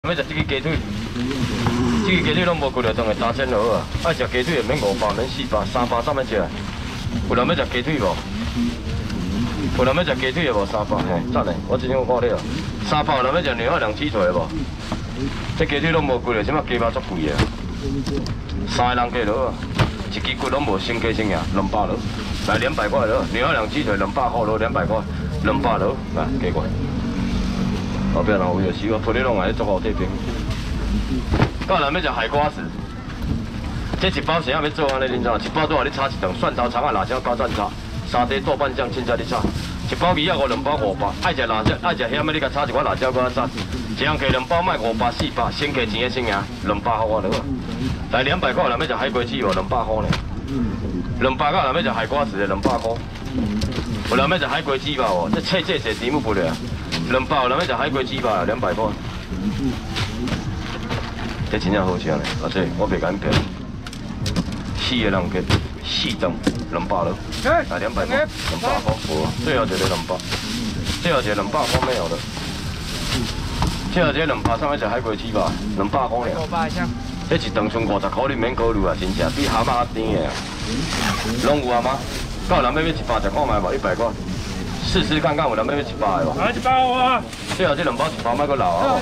要食这个鸡腿，这个鸡腿拢无骨了，当个打针就好啊。爱食鸡腿也免500，免400，300怎么食？有人要食鸡腿无？有人要食鸡腿也无300，嘿，赞嘞！我真想看你啊，300有人要食牛海鸡腿无？这鸡腿拢无骨了，即马鸡肉足贵的，3个人计落啊，一支骨拢无生鸡生呀，200落，来200块落，牛海鸡腿200块落，200块，200落，来加过。 后壁人有有时我陪你弄来做好这边。到人要食海瓜子，这一包谁也要做安尼，恁知影？一包多少？你炒一顿蒜头、葱啊、辣椒、高赞炒，沙爹、豆瓣酱、凊彩你炒。一包鱼啊，2包500。爱食辣椒，爱食咸的，你甲炒一块辣椒，搁较赞。一人加2包，卖500、400，先加钱的先赢，200块我了。来200块，人要食海龟子无？200块呢。200块人要食海瓜子的200块。有人要食海龟子吧？哦，这这题目不了。 200，人要食海龟鸡吧，200块。这真正好食呢，啊这我袂敢骗。4个人计4顿200了，来200块，200块无，最后一个200，最后一个200块没有了。最后一个200，上面食海龟鸡吧，200块呢。这一顿剩50块，你免考虑啊，真正比蛤蟆甜的啊。拢有啊吗？到人要100食看卖无，100块。 试试看看，有人要100的无？来100好啊！最后这2包1包，莫搁留啊！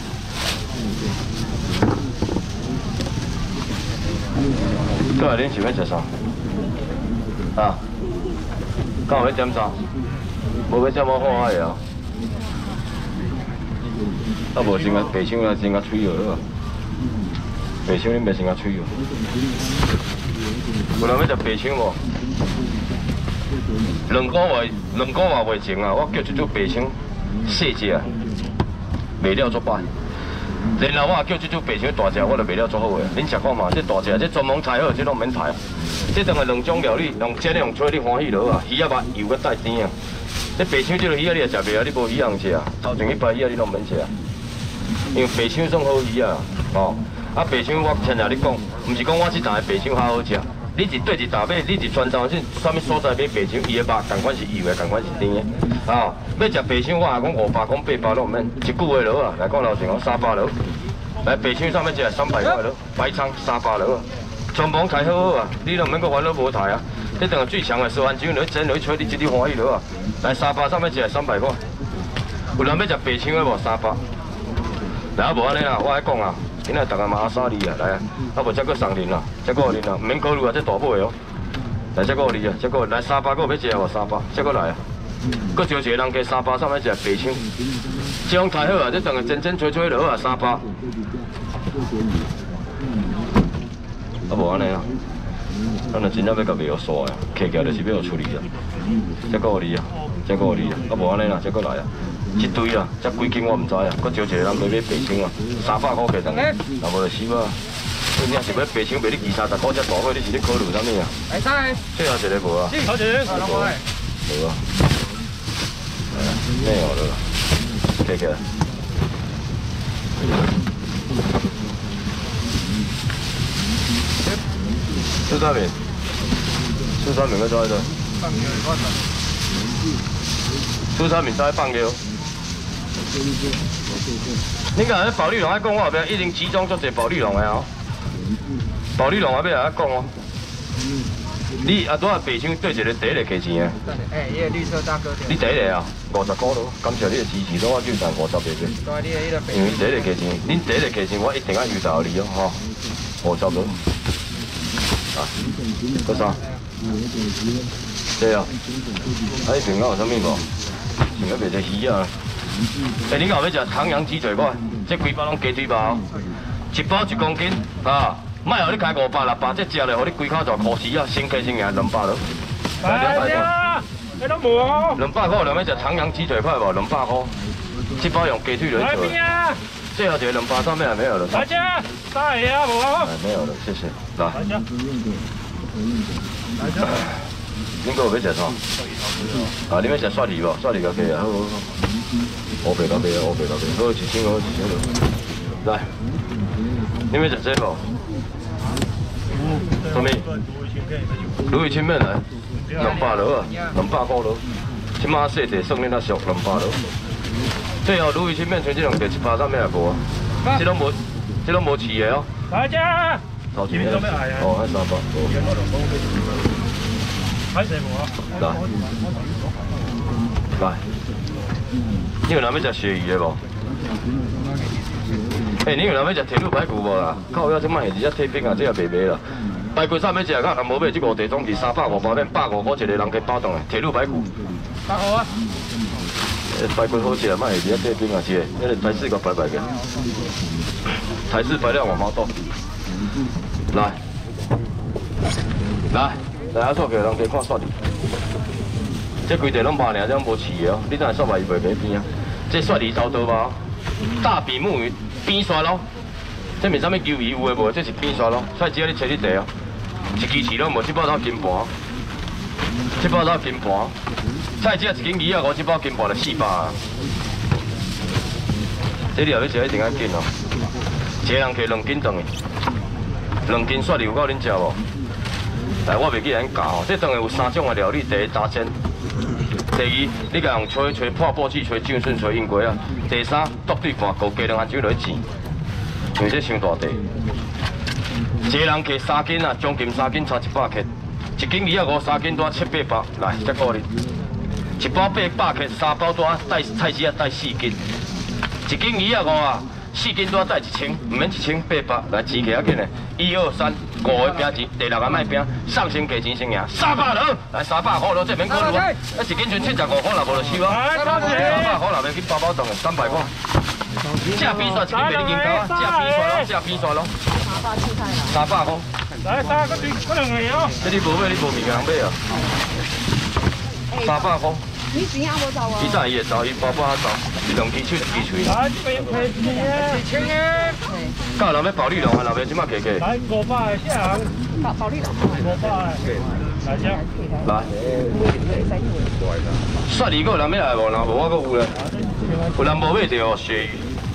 过来，恁想要食啥？啊？敢有要点啥？无要点我好爱啊！啊无先甲白箱啊，先甲吹药好啊！白箱恁袂先甲吹药。有人要食白箱无？ 2个月未前啊，我叫这组白箱细只，卖了足歹。然后我也叫这组白箱大只，我就卖了足好个。恁食看嘛，这大只，这专门菜好，这拢免菜啊。这当个2种料理，用煎用吹，你欢喜落啊。鱼啊肉油搁带甜啊。这白箱这个鱼啊，你也食袂啊？你无鱼通食啊？头前100鱼啊，你拢免食啊。因为白箱算好鱼啊，哦。啊白箱我听人你讲，毋是讲我这档的白箱较好食。 你是对一大买，你是全台是啥物所在买白箱？伊的肉同款是油的，同款是甜的。啊，要食白箱，我也讲500，讲800拢唔免，一句话落啊。来讲老实讲，300落。来白箱上面食300块落，白葱300落，全部开好好啊，你都唔免搁烦恼无台啊。这等个最强的石番椒，落去蒸落去吹，你一日欢喜落啊。来300上面食300块，有人要食白箱的无300？来啊，无安尼啦，我爱讲啊。 今仔大家嘛沙你啊，来啊！啊无再搁送恁啦，再搁恁啦，唔免考虑啊，这大尾哦。来再搁你啊，再搁来300个要食无300，再搁来啊！搁招一个人加300，上面食白枪，这样太好啊！这等个蒸吹吹就好啊，300。啊无安尼啊，咱就真正要甲卖互煞啊，客家就是要互处理啊。再搁你啊，再搁你啊，啊无安尼啦，再搁来啊！ 一堆啊，才几斤我唔知啊，搁招一个人买白箱啊，300块价当，那无就死啊！你若是要白箱卖你20-30块，这大伙你是咧考虑啥物啊？会使。最后一个无啊？好钱。无啊。没有了，客家。四川面，四川面搁做喺度。放牛一罐啦。四川面在放牛。 你讲保利龙爱讲我后壁已经集中足侪保利龙的哦，保利龙后壁也爱讲哦。你啊，拄啊白箱对一个第一个价钱啊？哎，伊个绿色大哥。你第一个啊，50块咯，感谢你的支持，拢我就赚50个啫。因为第一个价钱，恁第一个价钱我一定爱优待你哦，吼，50咯。啊，搁啥？对啊。啊，你平常有啥物无？想要卖只鱼啊？ 哎，你后要食唐扬鸡腿块，这规包拢鸡腿包，一包1公斤啊！莫互你开500、600，这食了，互你规口大苦丝啊，先开先赢200咯。来200块，你拢无哦。200块，有人要食唐扬鸡腿块无？200块，这包用鸡腿来做。最后一个200上面还没有了。大家，大爷啊，无啊？没有了，谢谢。来。来家。恁个有要食啥？啊，你要食蒜鱼无？蒜鱼个可以啊，好好好。 乌白到白啊，乌白到白，好一箱好一箱落。来，你要食这无？什么？鲈鱼青面来，200落啊，200块落。即马细地算恁啊俗200落。最后鲈鱼青面像这两个100上面也无啊。 这拢无饲的哦。 大家， 头前哦，迄300。 睇成我。 来，你有人要食鳕鱼的无？你有人要食铁路排骨无啦？靠，要即摆现在退兵啊，这也袂卖啦。排骨啥要食？较无买这5地总是350包面，150块一个人给包顿的铁路排骨。 8號啊！ 排骨好食啊，卖现在退兵啊，是的，那个台式个排嘅，台式排料5毛多。来，阿错嘅人家看煞哩。这规地拢麻尔，这无饲的哦，你等下煞话伊袂买边啊？这雪梨糟刀吧，大比目鱼边刷咯，这面啥物鱿鱼有诶无？这是边刷咯，菜只要你切你地哦，一支饲拢无，这包头金盘，这包头金盘，菜只一斤鱼啊，这包金盘就400啊。这你后要食一定要紧哦，一个人摕2斤顿的，2斤雪梨有够恁食无？来，我袂记安教哦，这顿的有3种的料理，第一炸煎。第二，你甲用吹破布子、吹酱笋、吹英瓜啊。第三，剁对半高加2番酒落去煎，因为这伤大地。一个人摕3斤啊，将近3斤差100克，一斤鱼啊5，3斤多700-800，来，再鼓励。一包800克，3包多带菜丝啊带4斤，一斤鱼啊5啊，4斤多带1000，唔免1800，来钱起啊紧嘞，1、2、3。5个饼钱，第6个卖饼，上先给钱先赢，300了，来300块咯，这免考虑啊，一斤全75块啦，无就收啊，300块啦，免去包包顿，300块。这边刷一斤袂你斤高啊，这边刷咯，这边刷咯，300块。 来，3个2个哦。 这你无买，你无物件买啊，300块。 你钱也无走啊？ 伊早伊会走，伊包包走，伊2支手1支喙。 来，这边赔钱啊，1000个。 到人要保利龙，还人要即马价价。 来500个下行。 保利龙。 500个。来这。 来。雪梨个有人要来无？若无我阁有咧。有人无买着鳕鱼。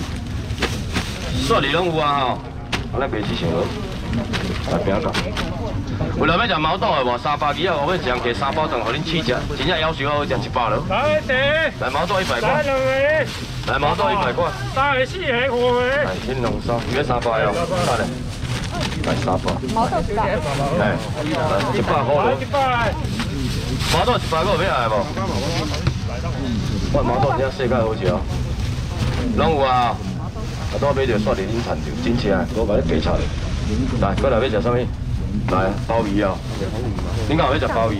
雪梨拢有啊吼，安尼卖几成咯？来边讲。有人要食毛肚的无？300几啊，我要一人摕3包顿，互恁试食，真正要求好食100咯。 来地。来毛肚100块。 来2个。 来毛肚100块。 3个4个5个。 来，恁两三，约300哦，得嘞。来300。 毛豆100。 哎，来100块咯。毛肚100块有要来无？我毛肚真正世界好食哦，拢有啊。啊，拄买着雪梨恁趁着，真正我甲你加插咧。来，过来要食啥物？来，鲍鱼啊！恁敢有要食鲍鱼？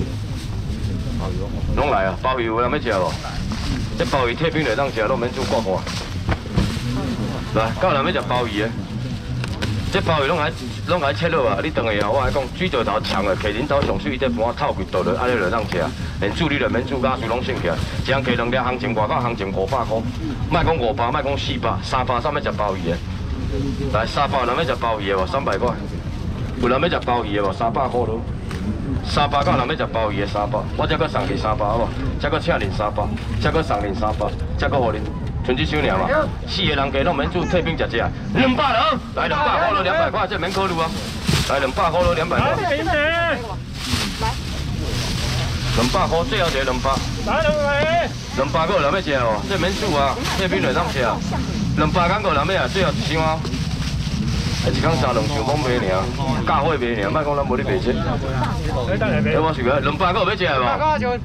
拢来啊！鲍鱼有人要食无？这鲍鱼退冰来当食，拢免煮挂锅。来，敢有人要食鲍鱼的？这鲍鱼拢爱切落啊！你等下啊，我来讲，水稻头长的，摕恁兜上水，这盘透几倒落，安尼就当食。连煮你就免煮，甲水拢剩起来。一人摕2粒，行情外口行情500块，莫讲500，莫讲400，300啥要食鲍鱼的？来，300有人要食鲍鱼的无？300块。有人要食鲍鱼的无？300块咯。300个人要食鲍鱼的300，我再搁送去300好无？再搁请恁300，再搁送恁300，再搁互恁，剩一箱尔嘛。4个人加拢免煮，退冰食200了，来200块咯，200块这免考虑啊。来200块咯，200块。来200块，最后一个200。 来 200个有人要食哦，这免煮啊，退冰来当食。200敢个人要啊，最后一箱啊。一工3、2箱讲卖尔，价货卖尔，莫讲咱无咧卖这。我想个200个有要食的无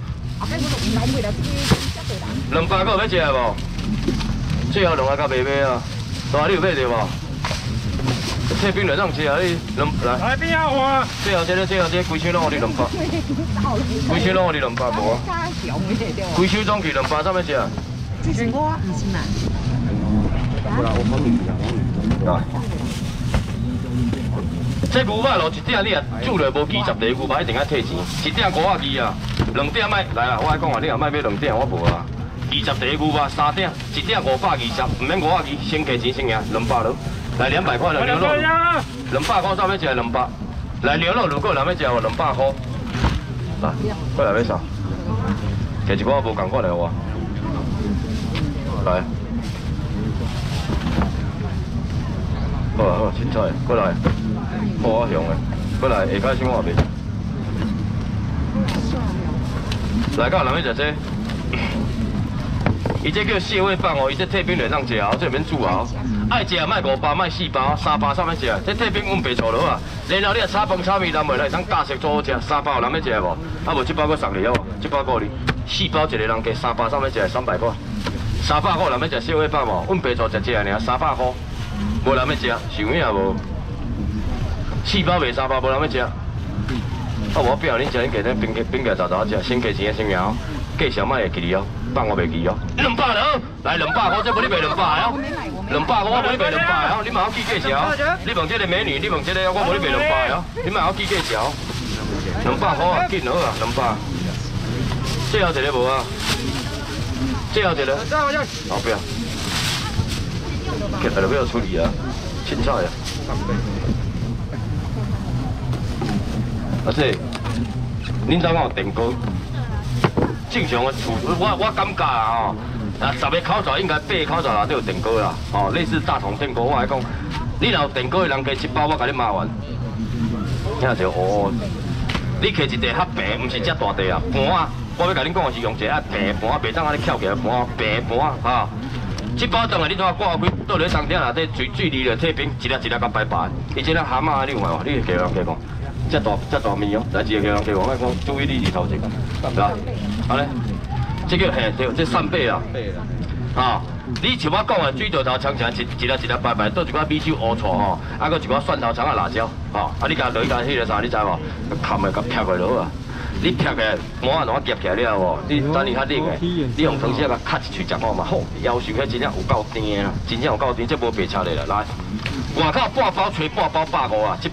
？200个有要食的无？最后2个甲卖买啊，大你有买着无？退冰来当食啊，你来。 来边啊我？ 最后这规箱拢互你200，规箱拢互你200无啊？规箱总去200，怎么食？ 这是我，唔是嘛？ 来。这牛肉咯，一鼎你啊煮落无20粒牛肉一定要退钱，一鼎520啊，2鼎卖来啦，我来讲啊，你若卖2鼎，我无啊。20粒牛肉3鼎，一鼎520，唔免520，先加钱先赢，200咯。来200块了牛肉，200块啥要食200？来牛肉如果人要食哦，200块。来，过来要啥？摕一包无共款的我。来。好啊好，凊彩，过来。好啊，香的，过来下摆先我卖。来，到人要食这，伊这叫蟹味饭哦，伊这退冰来当食哦，这免煮哦。 爱食卖5包，卖4包，3包啥物食？这退冰阮白醋落啊。然后你炒饭炒面，咱袂来当加食做好食，3包有人要食无？啊无，这包佫送你哦，这包够你4包一个人加3包啥物食？300块，300块有人要食小尾巴无？阮白醋食这尔，300块，无人要食，想影无？4包卖3包，无人要食。啊，我表恁食，恁加点冰起早食，先加钱先赢哦，计小卖会记哩哦，放我袂记哦。200了，来200块，这无你卖200哦，200块我无你卖200哦，你嘛好记计少。你问这个美女，你问这个我无你卖200哦，你嘛好记计少。200块啊，紧好啊，200。最后一个无啊？最后一个。好不要。给他就不要处理啊，凊彩啊。而且，恁当讲有电锅，正常的厝，我感觉啊，10个口罩应该8个口罩内都有电锅啦，哦，类似大同电锅，我来讲，你若有电锅的人加1包，我甲你麻烦。听着哦，你摕一地较平，毋是遮大地啊，盘啊，我要甲恁讲的是用一个平盘，袂当安尼翘起来盘，平盘哈。这包当然你怎挂开，倒咧冬天内底水里就退冰，一粒一粒甲白白，伊这个蛤蟆你有看无？你加人加讲。这大面哦，来一个人给我，我讲注意力里头一个，对吧？好嘞，这个嘿对，这扇贝啊，啊，你像我讲的水稻头长长一粒白白，倒一寡米酒乌醋吼，啊，搁一寡蒜头肠啊辣椒，吼，啊，你甲落去甲迄个啥，你知无？砍的甲劈过落啊，你劈起来，碗啊夹起来了无？你等你较冷的，你用汤匙甲卡一喙食看嘛，好，腰受迄真正有够甜啦，真正有够甜，这无白切的啦，来，外口半包吹半包150啊。